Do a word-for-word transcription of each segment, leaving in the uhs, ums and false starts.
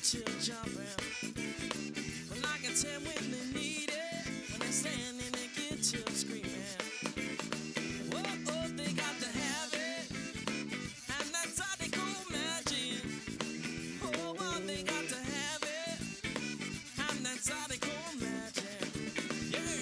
get you jumping. Well, I can tell when they need it, when they're standing and get you screaming. Whoa, oh, they got to have it, and that's how they call magic. Oh, well, they got to have it, and that's how they call magic. Yeah.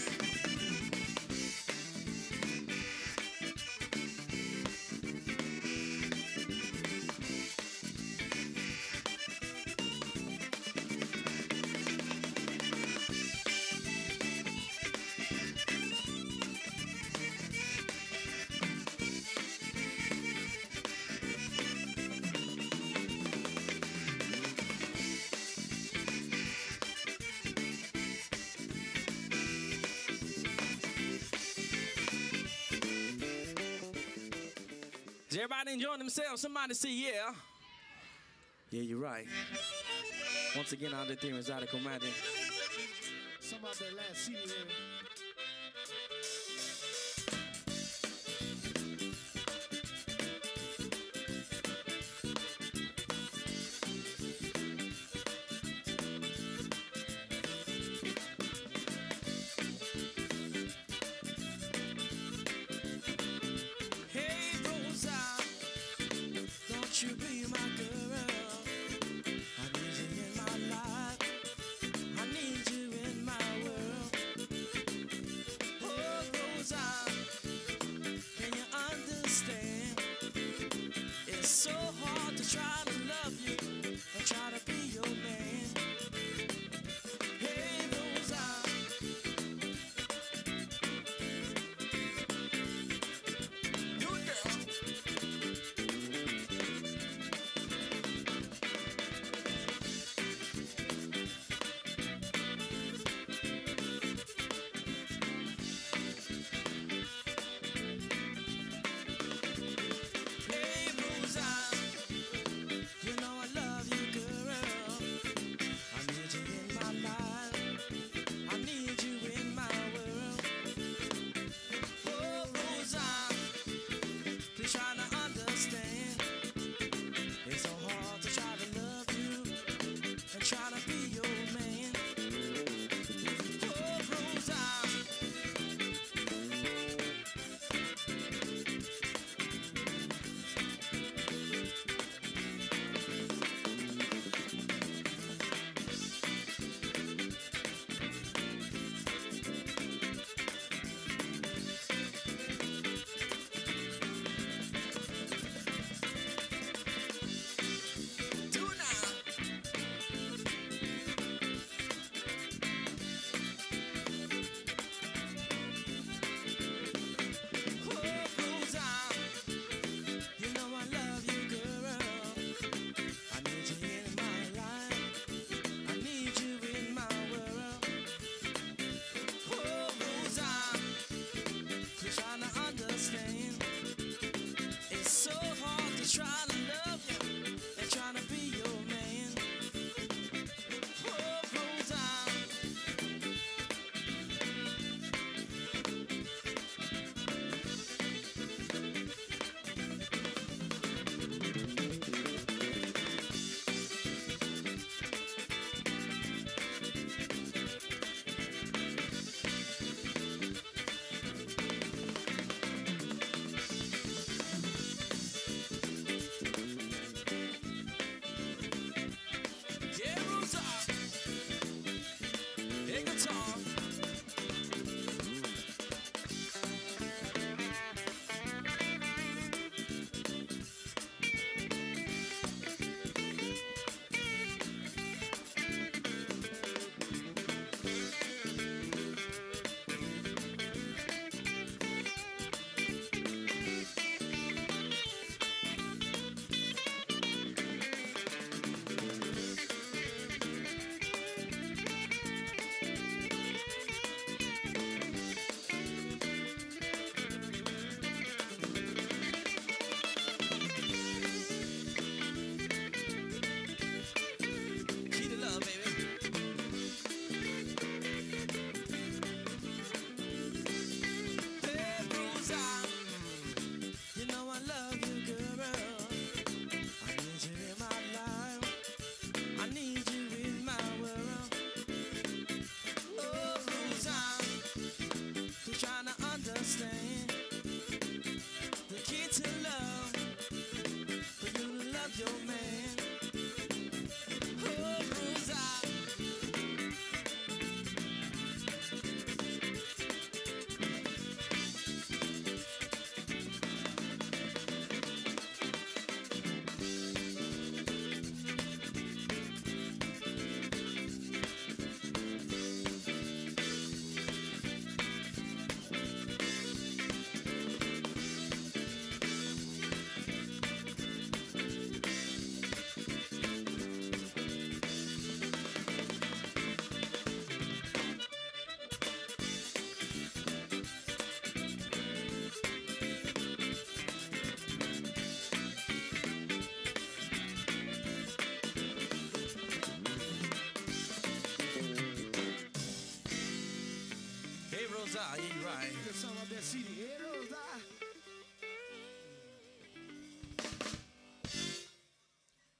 Is everybody enjoying themselves? Somebody say yeah. Yeah, you're right. Once again, all the theory is Zydeco Magic. Some out there last C D here. Hey, Rosa, don't you be my girl. I need you in my life. I need you in my world.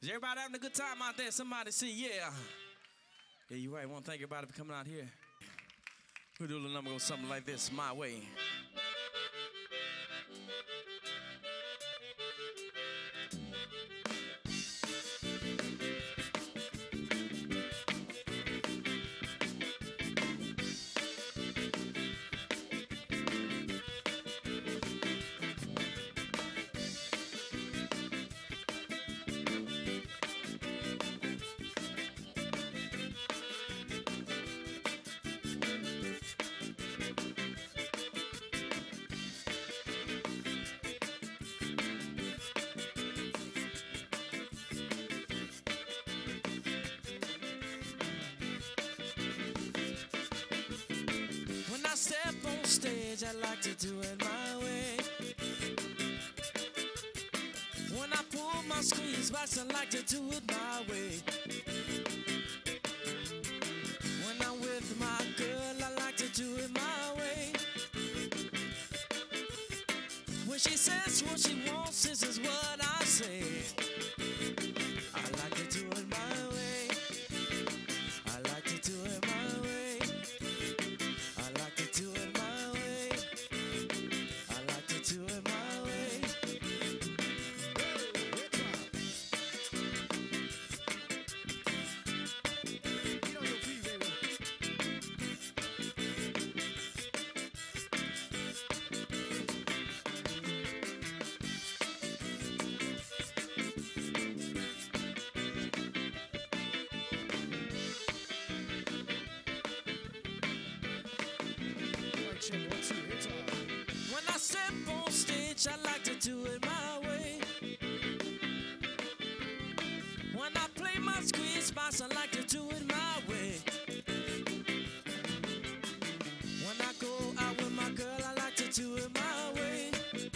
Is everybody having a good time out there? Somebody say, yeah. Yeah, you're right. I want to thank everybody for coming out here. We'll do a little number on something like this, My Way. Step on stage, I like to do it my way. When I pull my squeeze box, I like to do it my way. When I'm with my girl, I like to do it my way. When she says what she wants, this is what I say. I like to do it my way. I like to do it my way. When I step on stage, I like to do it my way. When I play my squeeze box, I like to do it my way. When I go out with my girl, I like to do it my way.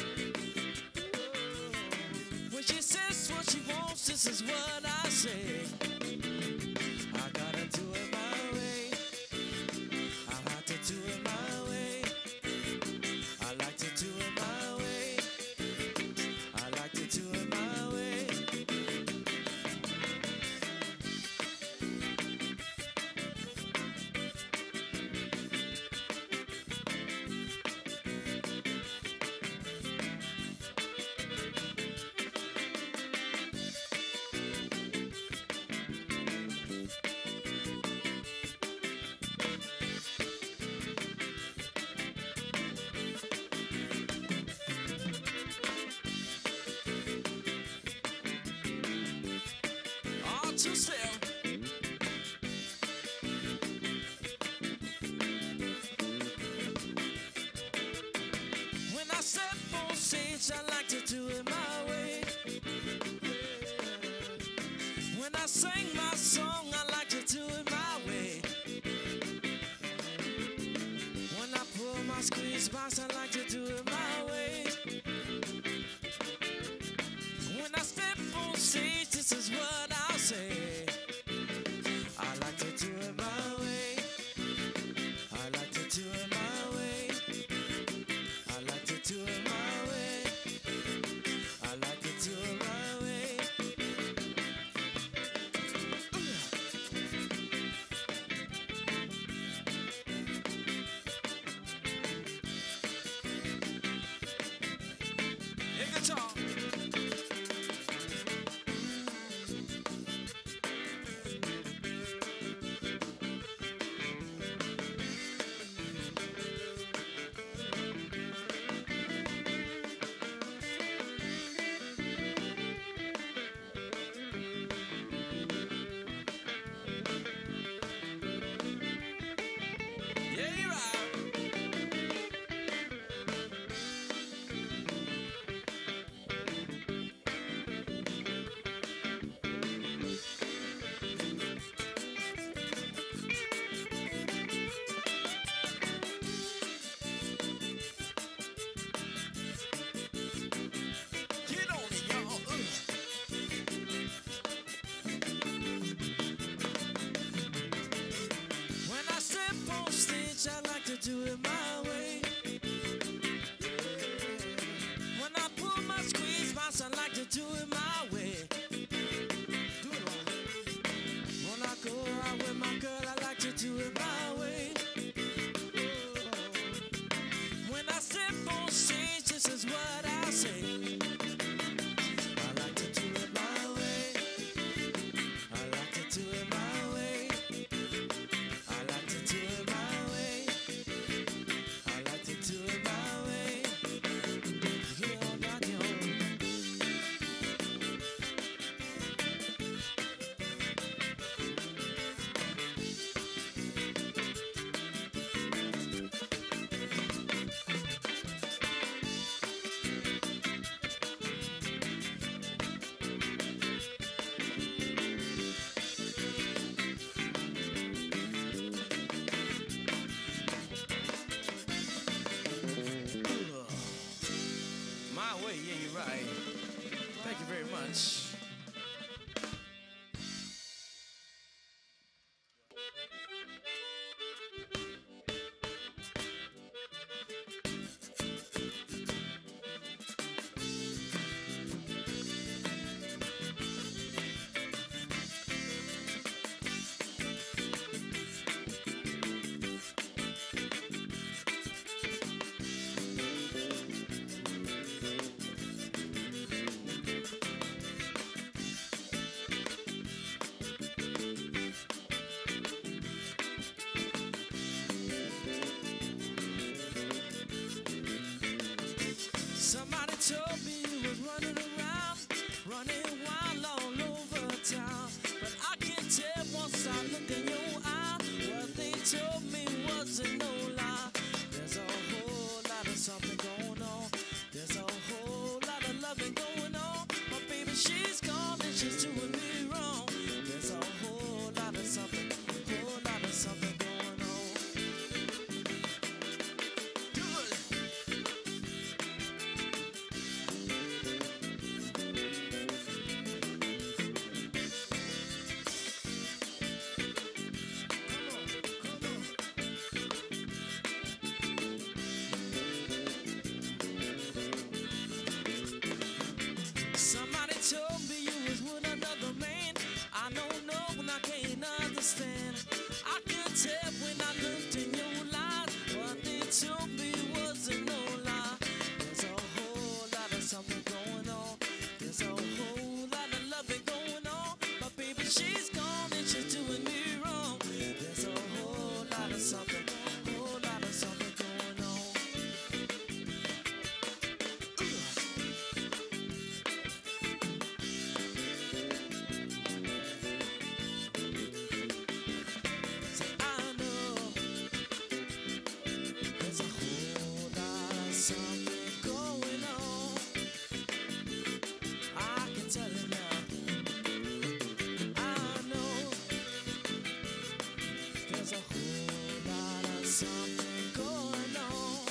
When she says what she wants, this is what I say. I gotta do it my way. I have to do it my way. I like to do it my way. I like to do it my way. To sell. When I step on stage, I like to do it my way. When I sing my song, I like to do it my way. When I pull my squeeze box, I like to do it my way. When I step on stage, this is what I'll say. I like to do it my way. I like to do it my way. I like to do it my way. I like to do it my way. looked in your eye. What they told me wasn't no lie. There's a whole lot of something going on. There's a whole lot of loving going on. My baby, she's gone and she's doing me wrong. There's a whole lot of something, whole lot of something going on. Good. Somebody told me you was with another man. I don't know and I can't understand. I could tell when I looked in your eyes. What they told me wasn't no lie. There's a whole lot of something going on. There's a whole lot of loving going on. My baby, she's gone and she's doing me wrong. There's a whole lot of something, whole lot of something going on. Say, I know there's a whole lot of something going on. I can tell you now. I know there's a whole lot of something going on.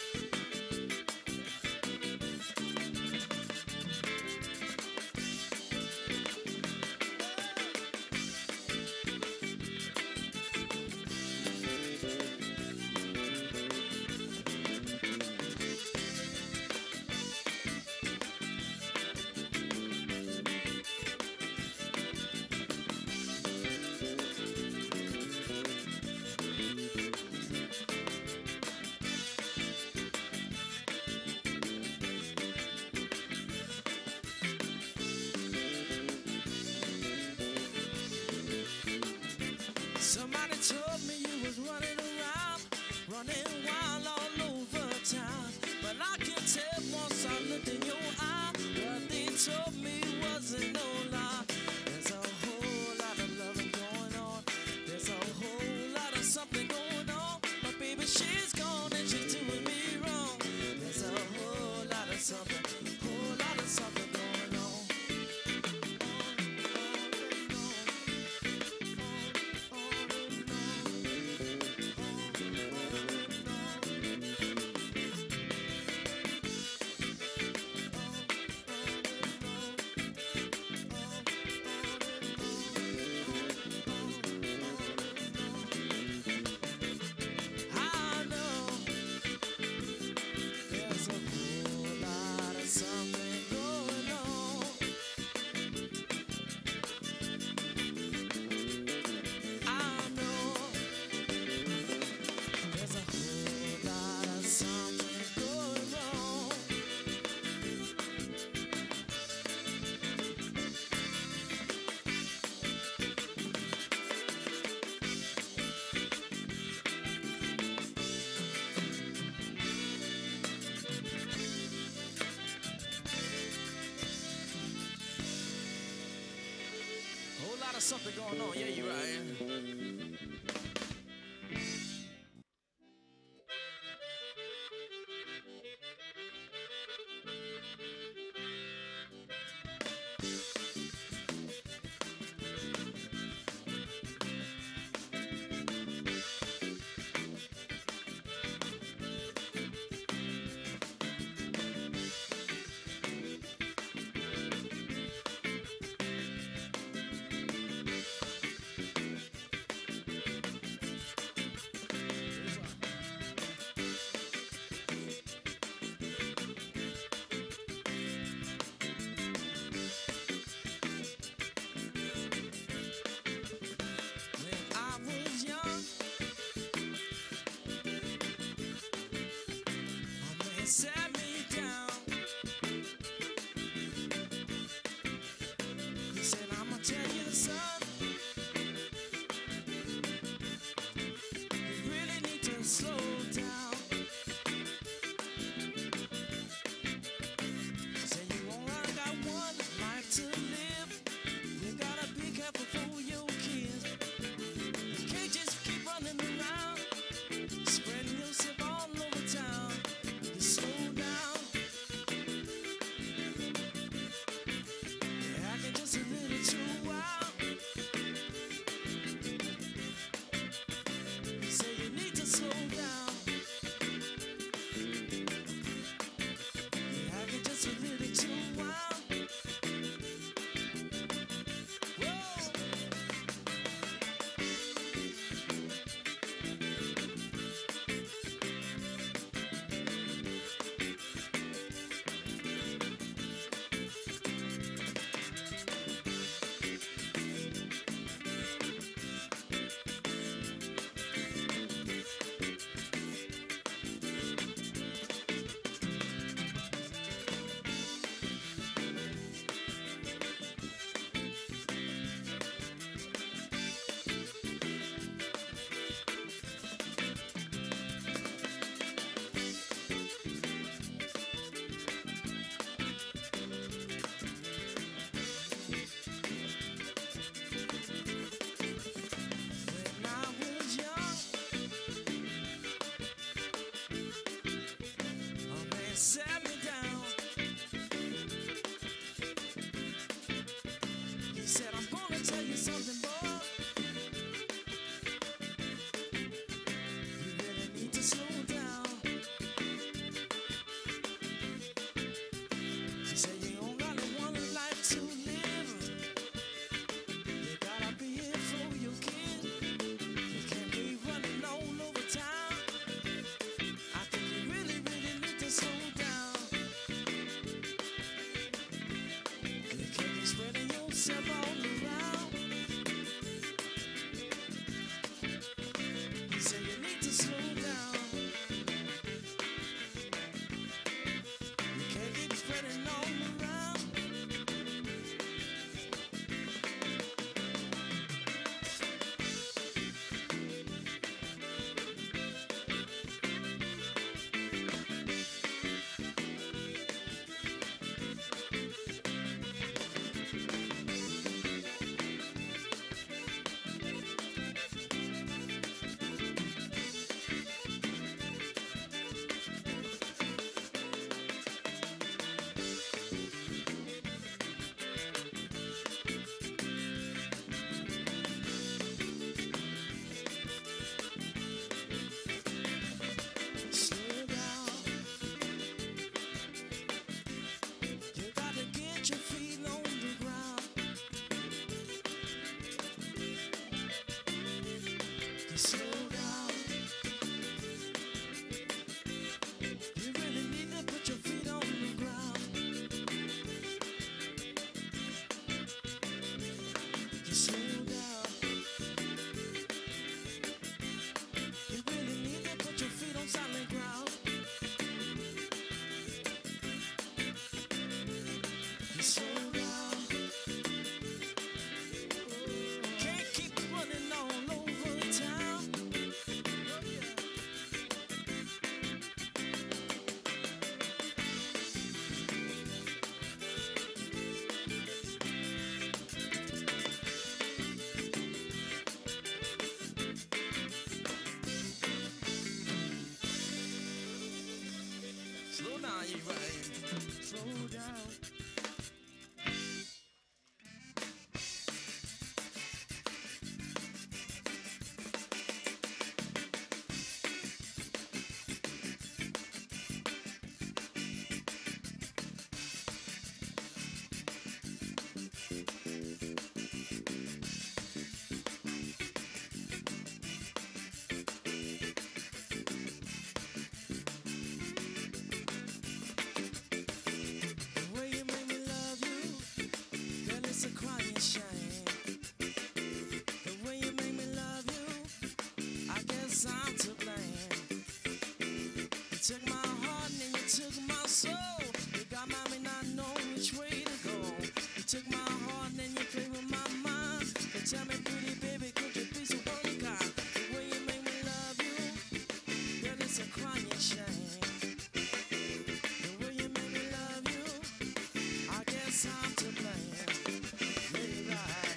Somebody told me you was running around, running wild all over town. But I could tell once I looked in your eye. What they told me wasn't no lie. There's a whole lot of loving going on. There's a whole lot of something going on. My baby, she's gone and she's doing me wrong. There's a whole lot of something, whole lot of something going on. I know there's a whole lot of something going on. I know there's a whole lot of something going on. Whole lot of something going on. Yeah, you're right. something, boy. You really need to slow down. She said you don't got one life to live. You gotta be here for your kid. You can't be running all over town. I think you really, really need to slow down. You can't be spreading yourself all around. He said you need to slow down. You can't keep spreading all around. Slow down. You gotta get your feet on the ground. Just slow down. You really need to put your feet on the ground. Just slow down. You really need to put your feet on solid ground. Just slow down. Can't keep running all over town. Slow down, you right. Slow down. The way you make me love you, girl, it's a crying shame. The way you make me love you, I guess I'm to blame. You took my heart and then you took my soul. You got me not knowing which way to go. You took my heart and then you played with my mind. You tell me, pretty baby, could you be so unkind? The way you make me love you, girl, it's a crying shame. The way you make me love you, I guess I'm to blame. Let it ride.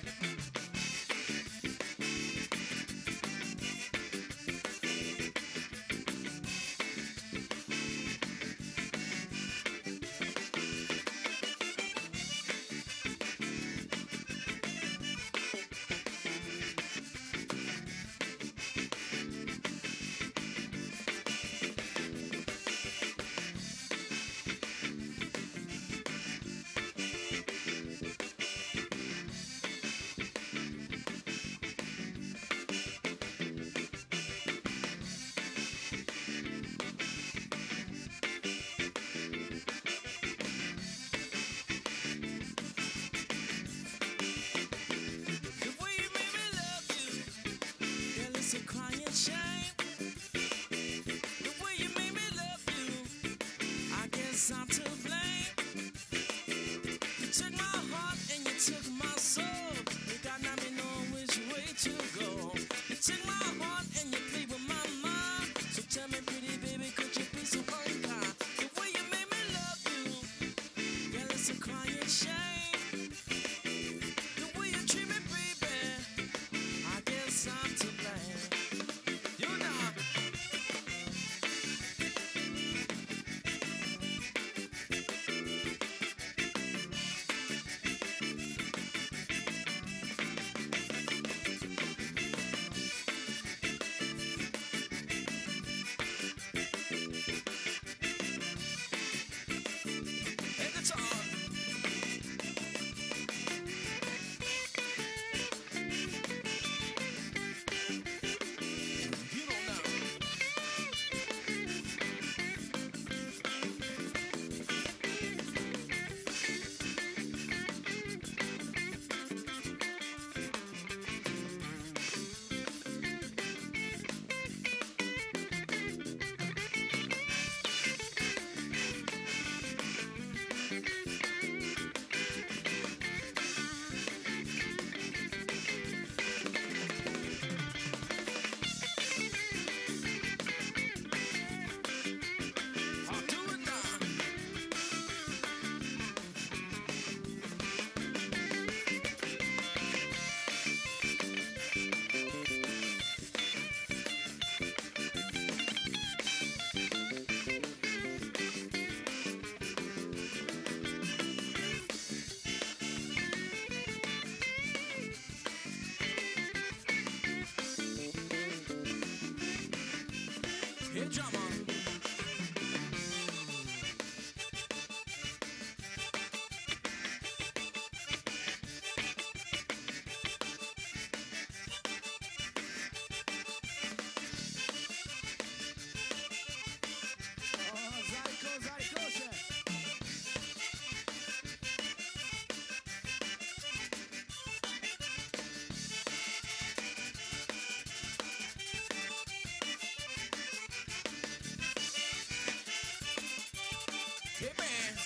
Hey, drummer. Oh, Zyko, Zyko, się. Hey, man.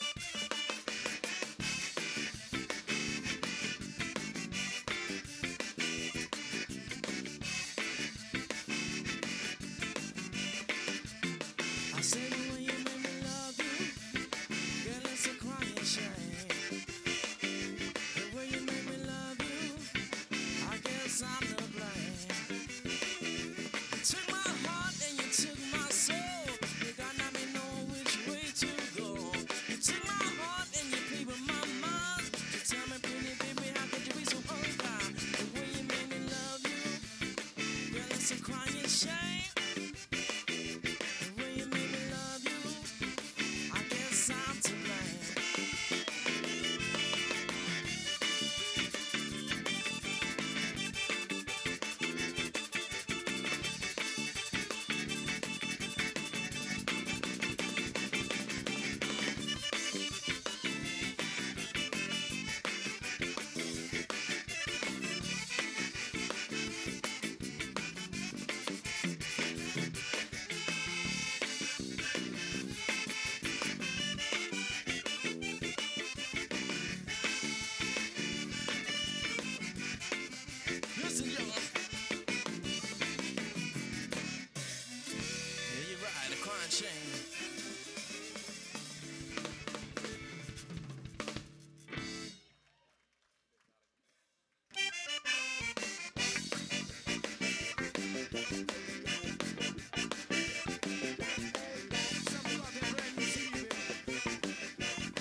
I said the way you made me love you, girl, it's a crying shame. The way you made me love you, I guess I'm to blame. You took my heart and you took my soul. You got not me know which way to go. You took my heart and you played with my mind. You tell me, pretty baby, how could you be so unkind? The way you made me love you, girl, it's a crying shame. The way you made me love you, I guess I'm to blame. Listen, y'all. Yeah, you're right, a crying shame. Something about that brand new C D, baby.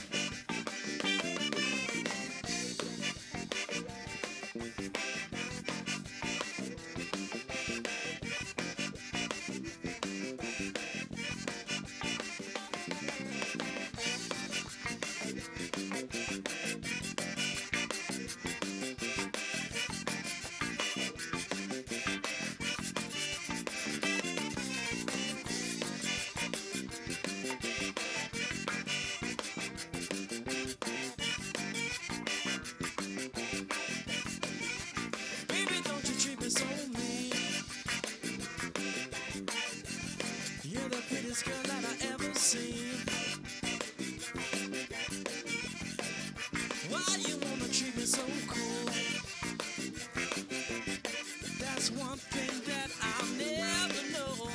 Baby, don't you treat me so mean. You're the prettiest girl that I ever seen. Why you wanna treat me so cool? That's one thing that I'll never know.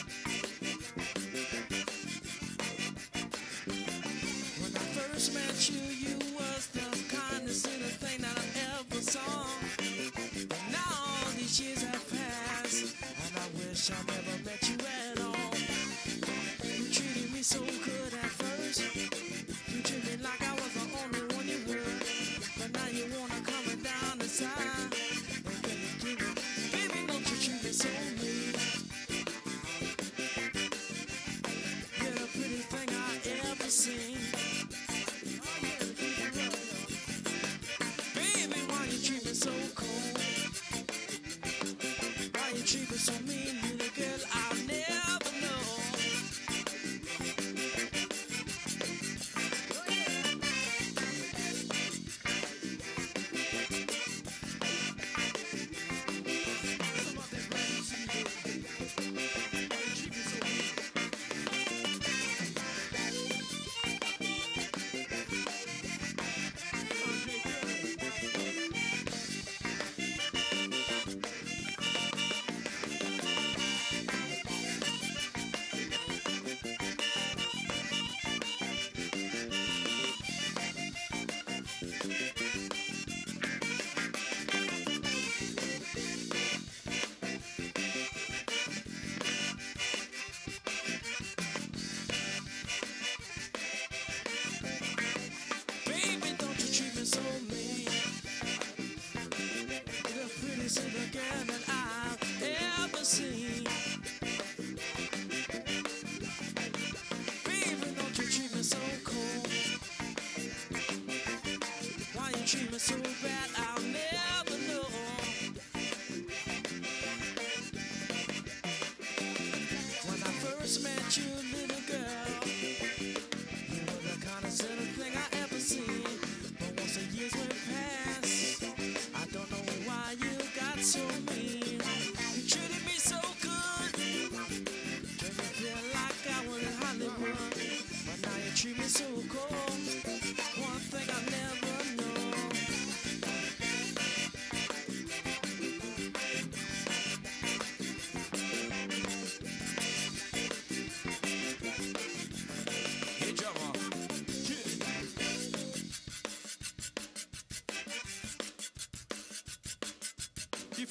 When I first met you, you was the kindest little thing that I ever saw. Now all these years have passed, and I wish I never met you at all. You treated me so good at first. You treated me like I was the only one you would. But now you wanna come down the side. And can you keep it? Baby, don't you treat me so mean. You're the prettiest thing I ever seen. Baby, why you treat me so cold? Why you treat me so mean, little girl? I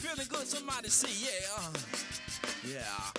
feeling good, somebody say yeah. Uh, yeah.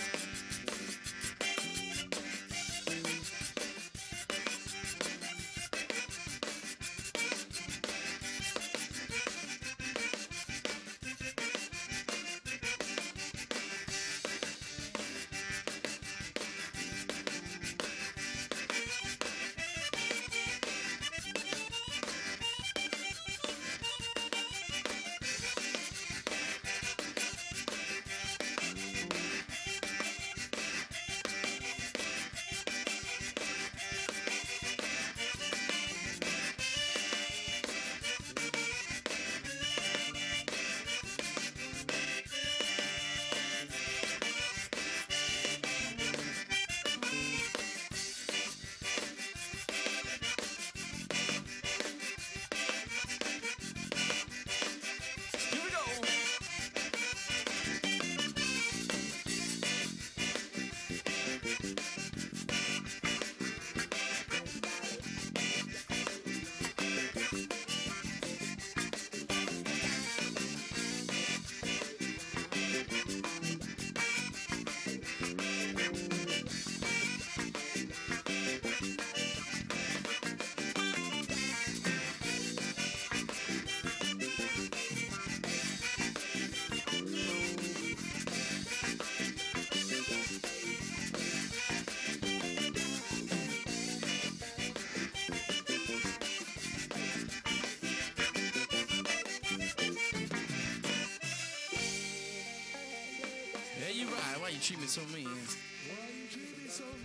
Yeah, you right. Why you treat me so mean? Why you treat me so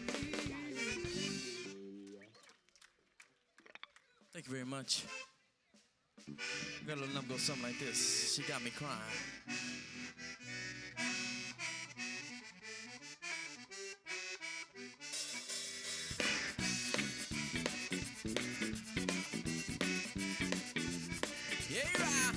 mean? Thank you very much. Got a little number go something like this. She got me crying. Yeah, you right.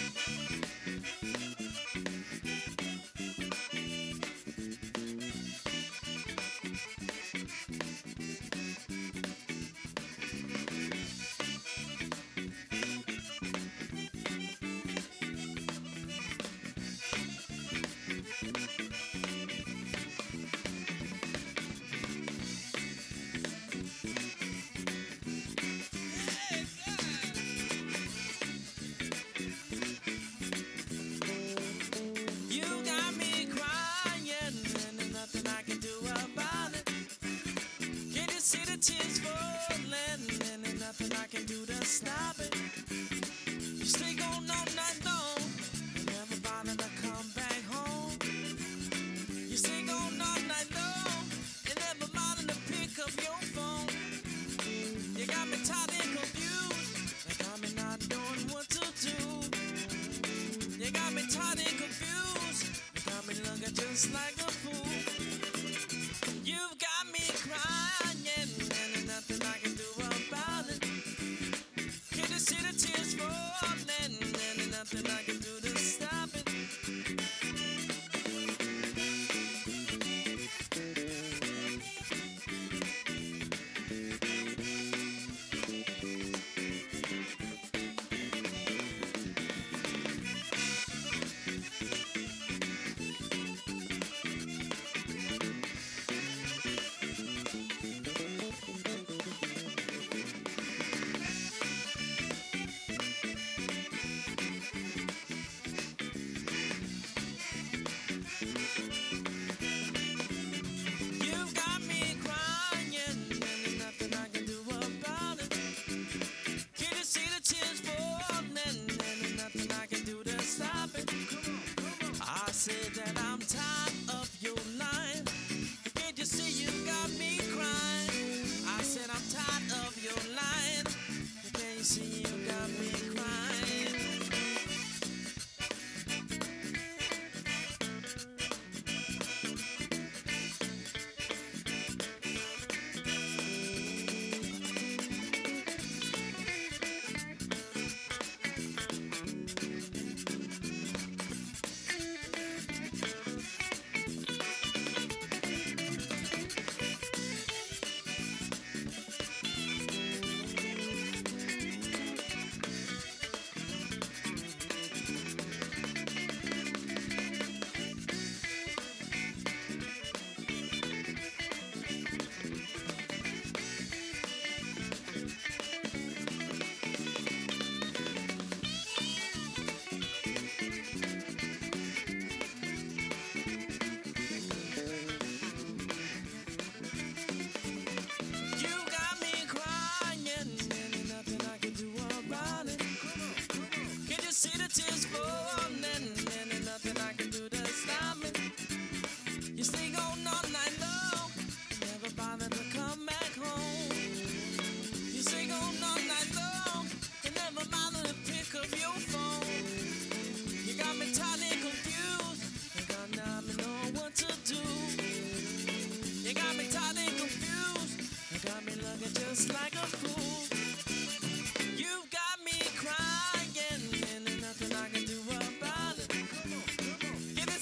You got me crying, and there's nothing I can do about it. Can you see the tears falling, and there's nothing I can do to stop it? You stay going all night long, and never bother to come back home. You stay going all night long, and never bother to pick up your phone. You got me tired and confused, and got me not knowing what to do. You got me tired and confused. You got me looking just like a fool. You've got me crying, and there's nothing I can do about it. Can you see the tears falling? And there's nothing I can do to stop it. You've got me crying, and there's nothing I can do about it. Can you see the tears falling? And there's nothing I can do to stop it. I said that I'm tired of your lying. Can't you see you got me crying? I said I'm tired of your lying. Can't you see you got me crying?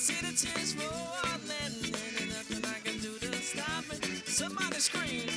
see the tears rolling, and nothing I can do to stop it. Somebody scream.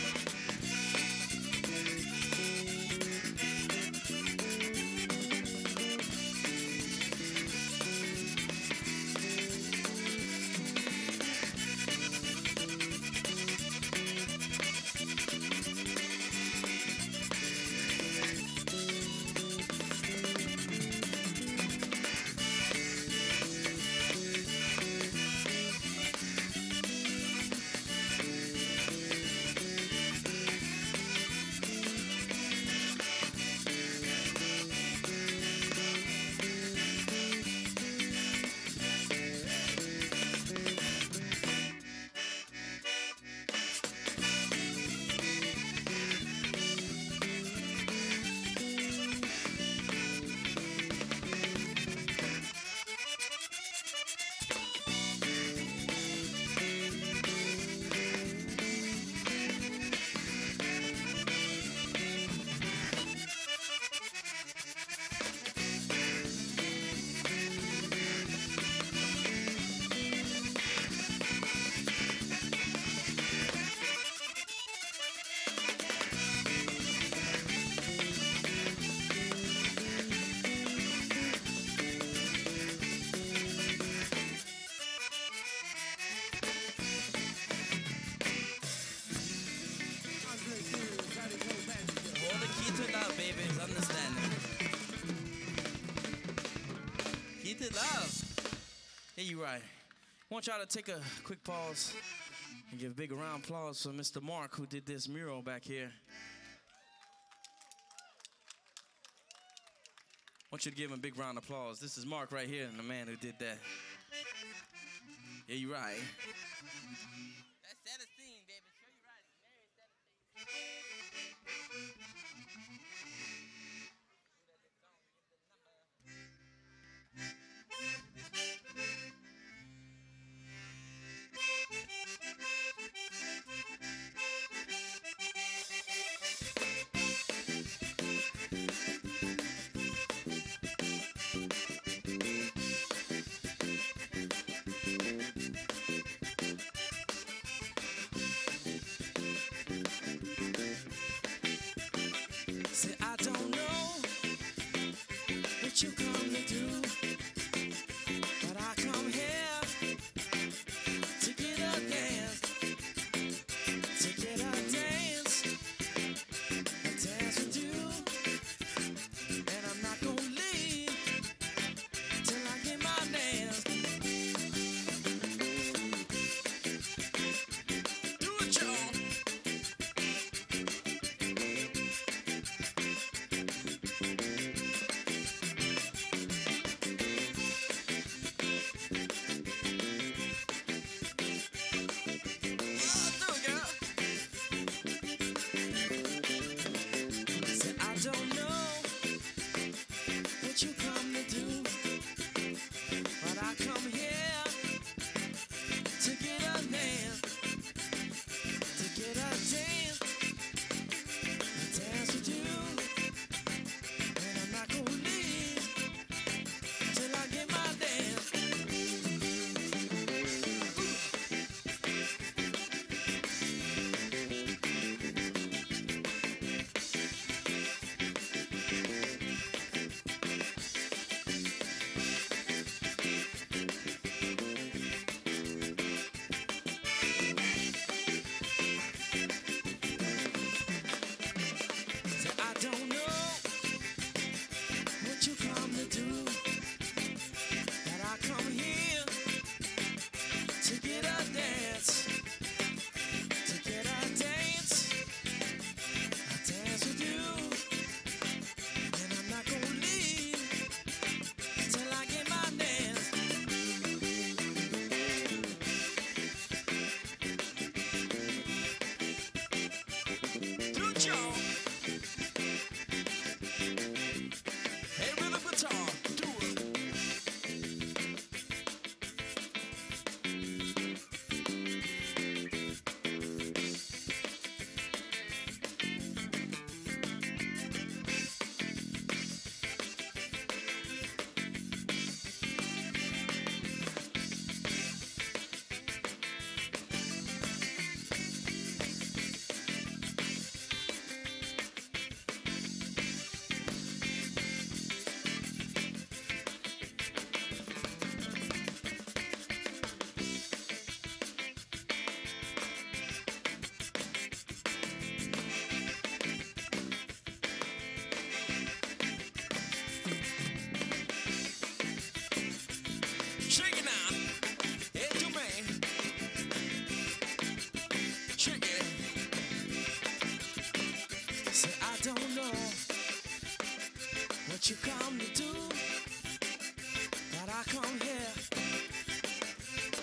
All the key to love, baby, is understanding. Key to love. Yeah, you right. I want y'all to take a quick pause and give a big round of applause for Mister Mark, who did this mural back here. I want you to give him a big round of applause. This is Mark right here, and the man who did that. Yeah, you right. That's Celestine, baby. Sure you right. Mary Celestine.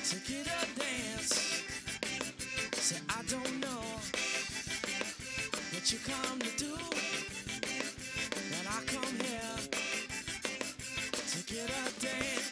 to get a dance. Say, I don't know what you come to do, but I come here to get a dance.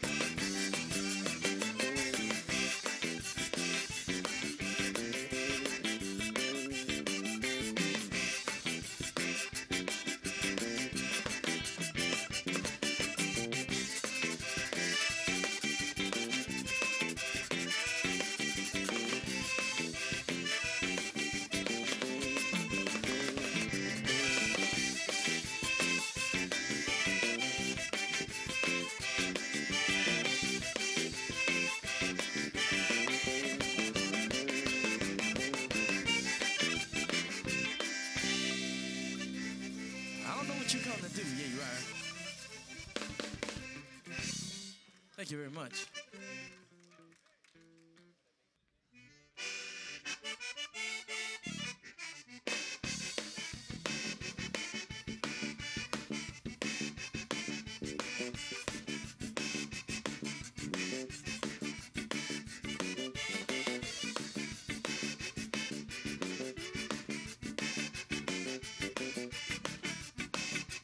I don't know what you come to do. Yeah, you are. Thank you very much.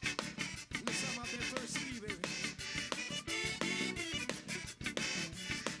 Listen, I'm up there first, Steve, baby.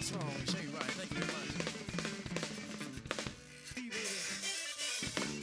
song. Show you right. Thank you very much. Steve, baby.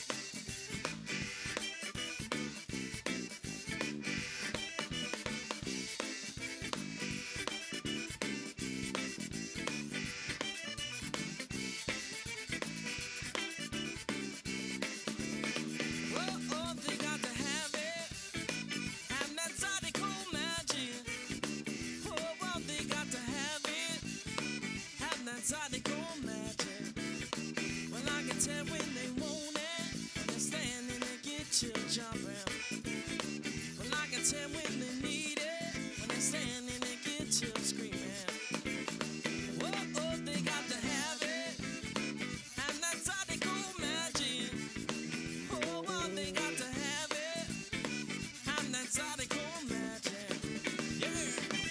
Well, oh, they got to have it, and that's how they call magic. Oh, well, they got to have it, and that's how they call magic. Well, I can tell when they want it, when they're standing and get you jumping. Well, I can tell when they need it, when they're standing and get you screaming. Well, oh, they got to have it, and that's how they call magic. Oh, well, they got to have it, and that's how they call magic. Yeah.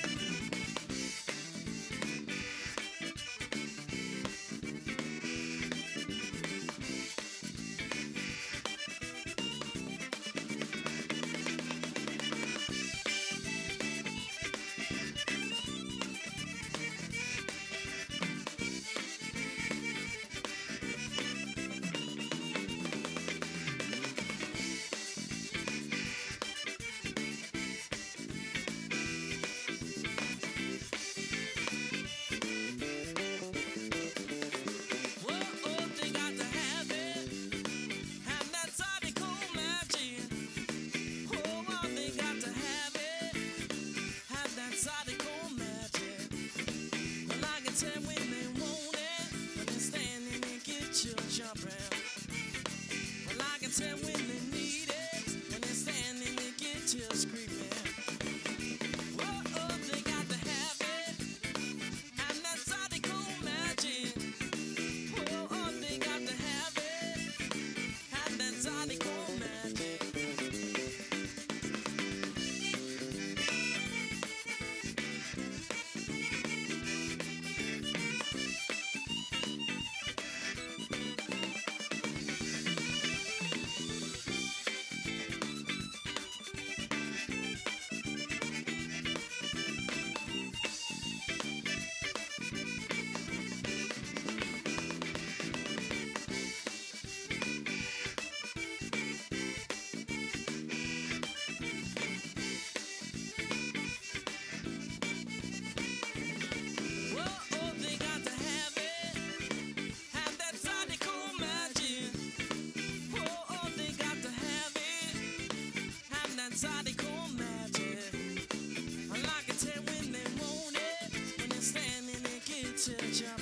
Well, oh, they got to have it, and that's how they call magic. Oh, well, they got to have it, and that's how they call magic. Well, I can tell when they want it, when they're standing and get you jumping. Well, I can tell when they need it, when they're standing and get you screaming. Well, oh, they got to have it, and that's how they call magic. Oh, oh, they got to have it, and that's how they call magic. Well, oh, they got to have it, and that's how they call magic. Oh, oh, they got to have it, and that's how they call magic. Well, I can tell when they want it, when they're standing and get you jumping.